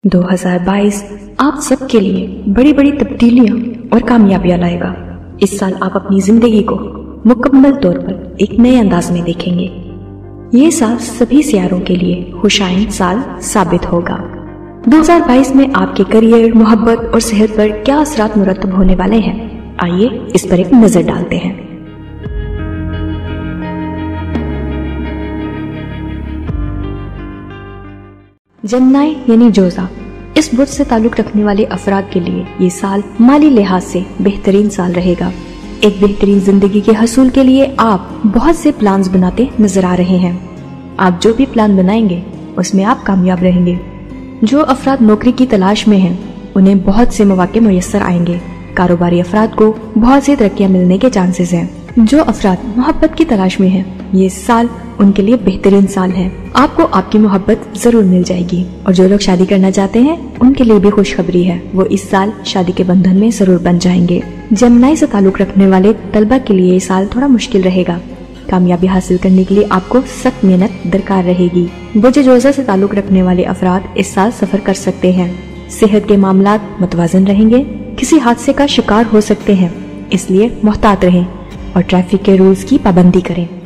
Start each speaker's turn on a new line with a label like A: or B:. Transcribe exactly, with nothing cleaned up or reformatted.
A: दो हज़ार बाईस आप सबके लिए बड़ी बड़ी तब्दीलियां और कामयाबियां लाएगा। इस साल आप अपनी जिंदगी को मुकम्मल तौर पर एक नए अंदाज में देखेंगे। ये साल सभी सियारों के लिए खुशाइन साल साबित होगा। दो हज़ार बाईस में आपके करियर, मोहब्बत और सेहत पर क्या असरात मुरतब होने वाले हैं, आइए इस पर एक नजर डालते हैं। जमनाई यानी जोजा, इस बुर्ज से ताल्लुक रखने वाले अफराद के लिए ये साल माली लिहाज से बेहतरीन साल रहेगा। एक बेहतरीन जिंदगी के हसूल के लिए आप बहुत से प्लान्स बनाते नजर आ रहे हैं। आप जो भी प्लान बनाएंगे उसमें आप कामयाब रहेंगे। जो अफराद नौकरी की तलाश में हैं उन्हें बहुत से मौके मुयस्सर आएंगे। कारोबारी अफराद को बहुत सी तरक्कियां मिलने के चांसेस हैं। जो अफराद मोहब्बत की तलाश में हैं, ये साल उनके लिए बेहतरीन साल है। आपको आपकी मोहब्बत जरूर मिल जाएगी। और जो लोग शादी करना चाहते हैं उनके लिए भी खुशखबरी है, वो इस साल शादी के बंधन में जरूर बन जाएंगे। जमनाई से ताल्लुक रखने वाले तलबा के लिए ये साल थोड़ा मुश्किल रहेगा। कामयाबी हासिल करने के लिए आपको सख्त मेहनत दरकार रहेगी। बुर्ज जोजा से ताल्लुक रखने वाले अफराद इस साल सफर कर सकते हैं। सेहत के मामलात मुतवाजन रहेंगे। किसी हादसे का शिकार हो सकते हैं, इसलिए मोहतात रहें और ट्रैफिक के रूल्स की पाबंदी करें।